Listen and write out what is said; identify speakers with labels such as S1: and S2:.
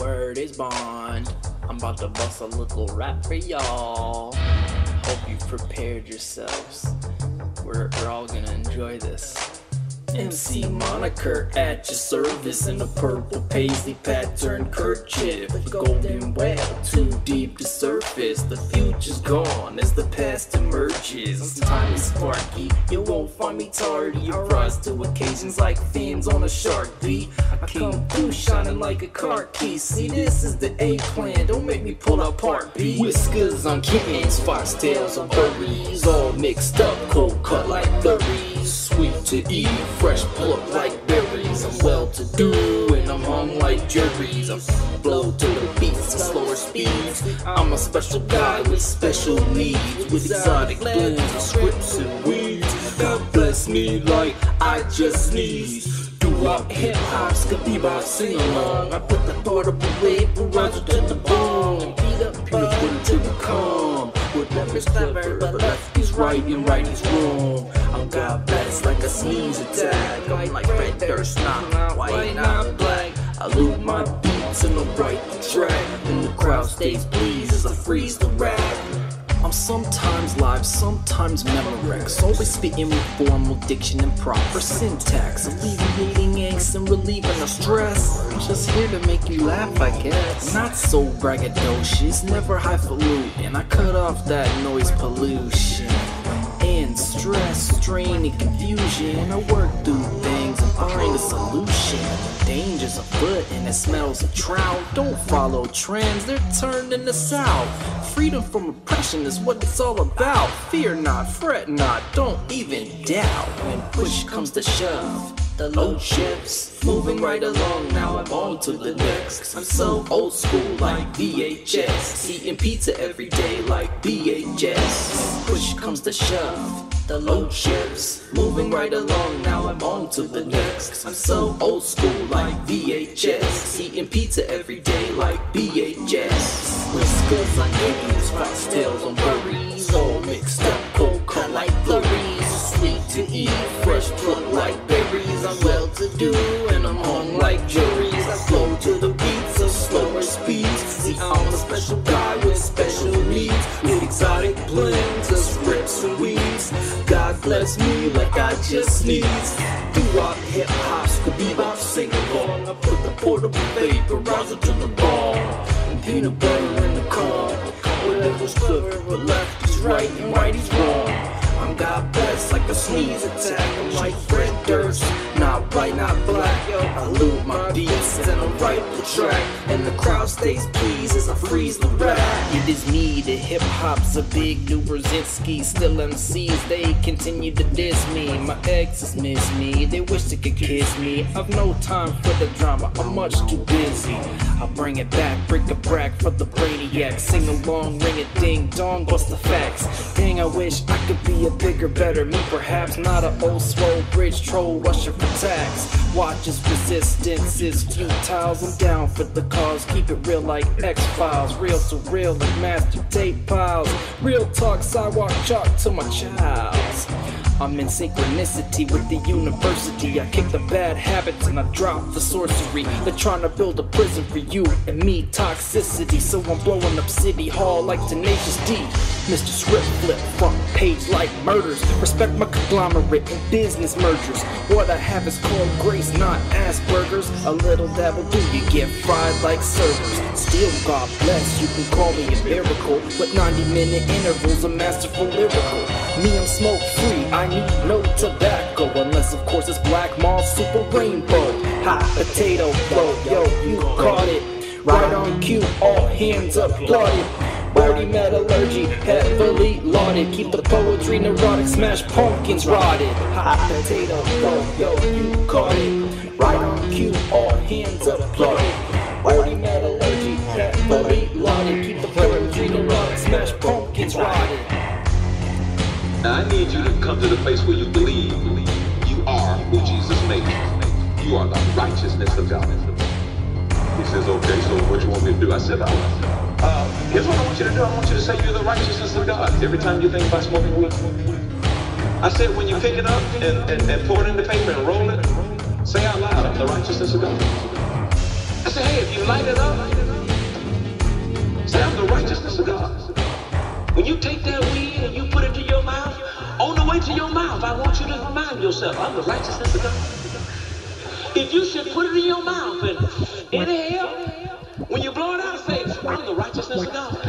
S1: word is bond. I'm about to bust a little rap for y'all. Hope you've prepared yourselves. We're all gonna enjoy this. Emcee Moniker at your service in a purple paisley pattern kerchief. A golden well too deep to surface. The future's gone as the past emerges. Time is sparky, you won't find me tardy. I rise to occasions like fins on a shark beat. I came through shining like a car key. See, this is the A plan, don't make me pull out part B. Wiskas on kittens, foxtails on furries, all mixed up, cold cut like flurries. Sweet to eat, fresh plucked like berries. I'm well to do and I'm hung like juries. I flow to the beats at slower speeds. I'm a special guy with special needs, with exotic blends of scripts and weeds. God bless me like I just sneeze. Do-wop, hip-hop, skabeebop, sing-along. I put the portable vaporizer to the bong. Beat up, put it to the calm. With leftys clever, but lefty's right and rightys wrong. I'm God blessed like a sneeze attack. I'm like red dirt, not white, not black. I loop my beats in the right track, and the crowd stays pleased as I freeze the rap. I'm sometimes live, sometimes Memorex, always spitting with formal diction and proper syntax, alleviating angst and relieving the stress. I'm just here to make you laugh, I guess. Not so braggadocious, never highfalutin. I cut off that noise pollution and stress, strain, and confusion. I work through things and find a solution. Danger's afoot and it smells of trout. Don't follow trends, they're turned into south. Freedom from oppression is what it's all about. Fear not, fret not, don't even doubt. When push comes to shove, the load shifts, moving right along. Now I'm on to the next. I'm so old school like VHS, eating pizza every day like BHS. Push comes to shove, the load shifts, moving right along. Now I'm on to the next. I'm so old school like VHS, eating pizza every day like BHS. Wiskas on kittens, foxtails on furries, all mixed up, cold cut like flurries. Sweet to eat, fresh plucked like berries. I'm well to do and I'm hung like juries. I flow to the beats of slower speeds. See, I'm a special guy with special needs, with exotic blends of scripts and weeds. God bless me like I just sneeze. Do-wop, hip-hop, skabeebop, sing-along. I put the portable vaporizer to the bong, and peanut butter in the calm. Whatever's clever, but lefty's right and rightys wrong. I'm God blessed like a sneeze attack. I'm like red dirt, not white, not black. Yo, I loop my beats and I write the track, and the crowd stays pleased as I freeze the rap. It is me, the hip hop's a big new Brzezinski. Still MCs, they continue to diss me. My exes miss me, they wish they could kiss me. I've no time for the drama, I'm much too busy. I'll bring it back, break a brack for the brainiac. Sing along, ring a ding dong, bust the facts. Dang, I wish I could be a bigger, better me, perhaps not an old swole bridge troll rushing for tax. Watch as resistance is futile. I'm down for the cause, keep it real like X-Files. Real to real like master tape piles. Real talk, sidewalk chalk to my childs. I'm in synchronicity with the university. I kick the bad habits and I drop the sorcery. They're trying to build a prison for you and me, toxicity. So I'm blowing up City Hall like Tenacious D. Mr. Scripflip, front page like murders. Respect my conglomerate and business mergers. What I have is called grace, not Asperger's. A little dabble do you get fried like servers. Still God bless, you can call me a miracle. With 90-minute intervals, a masterful lyrical. Me, I'm smoke free, I need no tobacco, unless of course it's black mall super rainbow. Hot potato flow, yo, you caught it. Right on cue, all hands applauded. Birdie metallurgy, heavily lauded. Keep the poetry neurotic, smash pumpkins rotted. Hot potato flow, yo, you caught it. Right on cue, all hands applauded. Birdie metallurgy, heavily lauded. Keep the poetry neurotic, smash pumpkins rotted.
S2: Now I need you to come to the place where you believe you are who Jesus made you. You are the righteousness of God. He says, okay, so what you want me to do? I said, here's what I want you to do. I want you to say you're the righteousness of God every time you think about smoking weed. I said, when you pick it up and pour it in the paper and roll it, say out loud, I'm the righteousness of God. I said, hey, if you light it up, When you take that weed and you put it to your mouth, on the way to your mouth, I want you to remind yourself, I'm the righteousness of God. If you should put it in your mouth and inhale, when you blow it out, say, I'm the righteousness of God.